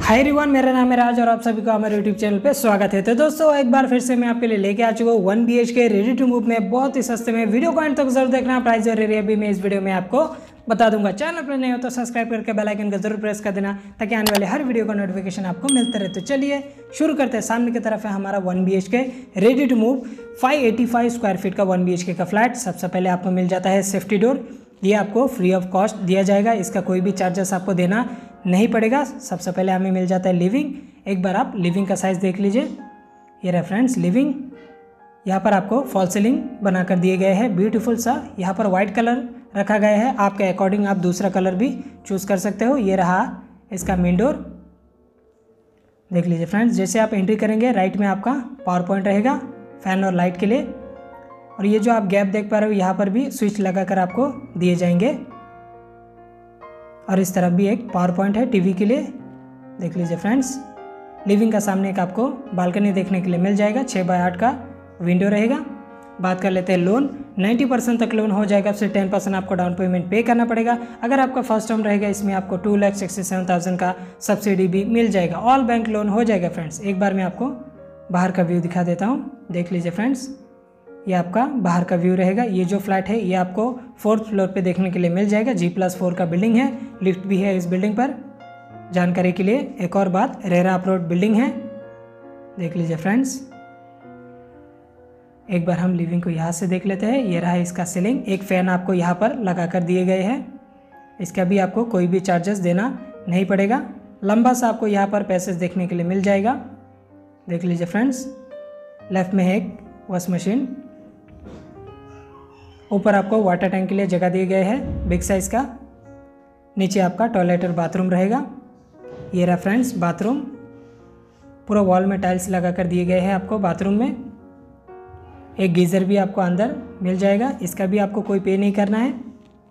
Hi everyone, मेरा नाम है राज और आप सभी को हमारे यूट्यूब चैनल पे स्वागत है। तो दोस्तों एक बार फिर से मैं आपके लिए लेके आ चुका हूँ 1 BHK रेडी टू मूव में बहुत ही सस्ते में। वीडियो को एंड तक जरूर देखना, प्राइस और एरिया भी मैं इस वीडियो में आपको बता दूंगा। चैनल पर नहीं हो तो सब्सक्राइब करके बेल आइकन को जरूर प्रेस कर देना ताकि आने वाले हर वीडियो का नोटिफिकेशन आपको मिलता रहे। तो चलिए शुरू करते हैं। सामने की तरफ है हमारा 1 BHK ready to move 585 square feet का 1 BHK का फ्लैट। सबसे पहले आपको मिल जाता है सेफ्टी डोर, ये आपको फ्री ऑफ कॉस्ट दिया जाएगा, इसका कोई भी चार्जेस आपको देना नहीं पड़ेगा। सबसे पहले हमें मिल जाता है लिविंग। एक बार आप लिविंग का साइज़ देख लीजिए, ये रेफरेंस लिविंग। यहाँ पर आपको फॉल सीलिंग बनाकर दिए गए हैं, ब्यूटीफुल सा। यहाँ पर वाइट कलर रखा गया है, आपके अकॉर्डिंग आप दूसरा कलर भी चूज़ कर सकते हो। ये रहा इसका मेन डोर, देख लीजिए फ्रेंड्स। जैसे आप एंट्री करेंगे राइट में आपका पावर पॉइंट रहेगा फैन और लाइट के लिए, और ये जो आप गैप देख पा रहे हो यहाँ पर भी स्विच लगाकर आपको दिए जाएंगे, और इस तरफ भी एक पावर पॉइंट है टीवी के लिए, देख लीजिए फ्रेंड्स। लिविंग का सामने एक आपको बालकनी देखने के लिए मिल जाएगा, 6 बाय 8 का विंडो रहेगा। बात कर लेते हैं लोन। 90% तक लोन हो जाएगा, फिर 10% आपको डाउन पेमेंट पे करना पड़ेगा। अगर आपका फर्स्ट होम रहेगा इसमें आपको 2,67,000 का सब्सिडी भी मिल जाएगा। ऑल बैंक लोन हो जाएगा फ्रेंड्स। एक बार मैं आपको बाहर का व्यू दिखा देता हूँ, देख लीजिए फ्रेंड्स। ये आपका बाहर का व्यू रहेगा। ये जो फ्लैट है ये आपको 4th फ्लोर पे देखने के लिए मिल जाएगा। G+4 का बिल्डिंग है, लिफ्ट भी है इस बिल्डिंग पर। जानकारी के लिए एक और बात, रेरा अप्रोड बिल्डिंग है, देख लीजिए फ्रेंड्स। एक बार हम लिविंग को यहाँ से देख लेते हैं। ये रहा इसका सीलिंग, एक फ़ैन आपको यहाँ पर लगा कर दिए गए हैं, इसका भी आपको कोई भी चार्जेस देना नहीं पड़ेगा। लंबा सा आपको यहाँ पर पैसेज देखने के लिए मिल जाएगा, देख लीजिए फ्रेंड्स। लेफ्ट में है एक वॉश मशीन, ऊपर आपको वाटर टैंक के लिए जगह दिए गए हैं बिग साइज़ का। नीचे आपका टॉयलेट और बाथरूम रहेगा। ये रहा फ्रेंड्स बाथरूम, पूरा वॉल में टाइल्स लगा कर दिए गए हैं आपको बाथरूम में। एक गीज़र भी आपको अंदर मिल जाएगा, इसका भी आपको कोई पे नहीं करना है,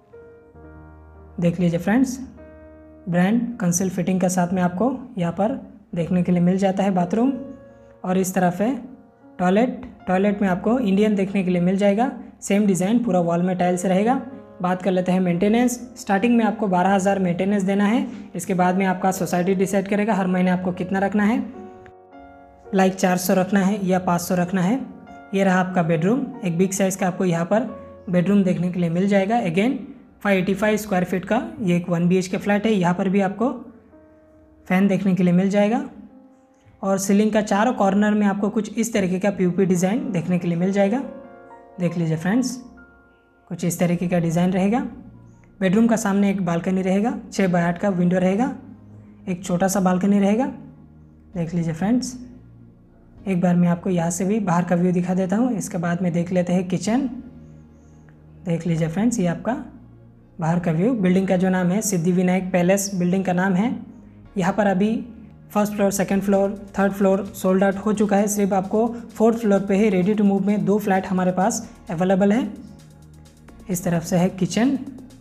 देख लीजिए फ्रेंड्स। ब्रांड कंसिल फिटिंग का साथ में आपको यहाँ पर देखने के लिए मिल जाता है बाथरूम। और इस तरफ है टॉयलेट, टॉयलेट में आपको इंडियन देखने के लिए मिल जाएगा, सेम डिज़ाइन, पूरा वॉल में टाइल्स रहेगा। बात कर लेते हैं मेंटेनेंस। स्टार्टिंग में आपको 12,000 मेंटेनेंस देना है, इसके बाद में आपका सोसाइटी डिसाइड करेगा हर महीने आपको कितना रखना है, लाइक 400 रखना है या 500 रखना है। ये रहा आपका बेडरूम, एक बिग साइज़ का आपको यहाँ पर बेडरूम देखने के लिए मिल जाएगा। अगेन 585 स्क्वायर फीट का ये एक 1 BHK फ्लैट है। यहाँ पर भी आपको फ़ैन देखने के लिए मिल जाएगा, और सीलिंग का चारों कॉर्नर में आपको कुछ इस तरीके का POP डिज़ाइन देखने के लिए मिल जाएगा, देख लीजिए फ्रेंड्स। कुछ इस तरीके का डिज़ाइन रहेगा। बेडरूम का सामने एक बालकनी रहेगा, 6 बाय 8 का विंडो रहेगा, एक छोटा सा बालकनी रहेगा, देख लीजिए फ्रेंड्स। एक बार मैं आपको यहाँ से भी बाहर का व्यू दिखा देता हूँ, इसके बाद में देख लेते हैं किचन, देख लीजिए फ्रेंड्स। ये आपका बाहर का व्यू। बिल्डिंग का जो नाम है सिद्धिविनायक पैलेस बिल्डिंग का नाम है। यहाँ पर अभी 1st floor, 2nd floor, 3rd floor sold out हो चुका है। सिर्फ आपको 4th फ्लोर पे ही रेडी टू मूव में 2 फ्लैट हमारे पास अवेलेबल है। इस तरफ से है किचन,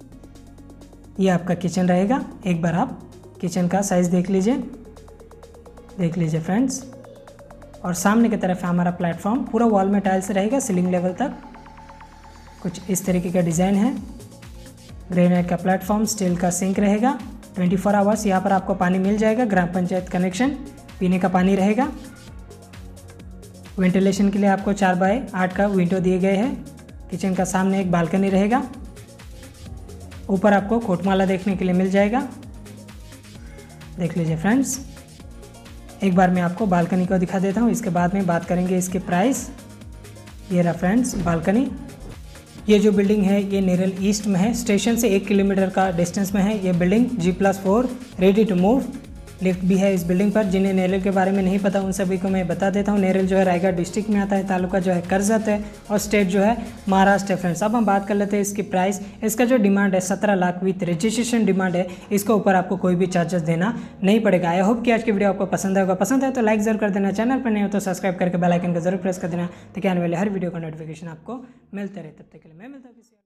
ये आपका किचन रहेगा। एक बार आप किचन का साइज़ देख लीजिए, देख लीजिए फ्रेंड्स। और सामने की तरफ है हमारा प्लेटफॉर्म, पूरा वॉल में टाइल्स रहेगा सीलिंग लेवल तक। कुछ इस तरीके का डिज़ाइन है। ग्रेनाइट का प्लेटफॉर्म, स्टील का सिंक रहेगा, 24 आवर्स यहाँ पर आपको पानी मिल जाएगा, ग्राम पंचायत कनेक्शन, पीने का पानी रहेगा। वेंटिलेशन के लिए आपको 4 बाय 8 का विंडो दिए गए हैं। किचन का सामने एक बालकनी रहेगा, ऊपर आपको कोटमाला देखने के लिए मिल जाएगा, देख लीजिए फ्रेंड्स। एक बार मैं आपको बालकनी को दिखा देता हूँ, इसके बाद में बात करेंगे इसके प्राइस। ये रहा फ्रेंड्स बालकनी। ये जो बिल्डिंग है ये नेरल ईस्ट में है, स्टेशन से 1 किलोमीटर का डिस्टेंस में है ये building. G+4 ready to move, lift भी है इस बिल्डिंग पर। जिन्हें नेरल के बारे में नहीं पता उन सभी को मैं बता देता हूँ। नेरल जो है रायगढ़ डिस्ट्रिक्ट में आता है, तालुका जो है करजत है, और स्टेट जो है महाराष्ट्र है फ्रेंड्स। अब हम बात कर लेते हैं इसकी प्राइस। इसका जो डिमांड है 17 लाख विथ रजिस्ट्रेशन डिमांड है, इसके ऊपर आपको कोई भी चार्जेस देना नहीं पड़ेगा। आई होप कि आज की वीडियो आपको पसंद आएगा। पसंद है तो लाइक जरूर कर देना, चैनल पर नहीं हो तो सब्सक्राइब करके बेल आइकन को जरूर प्रेस कर देना ताकि आने वाले हर वीडियो का नोटिफिकेशन आपको मिलते रहे। तब तक के लिए मैं मिलता हूँ किसी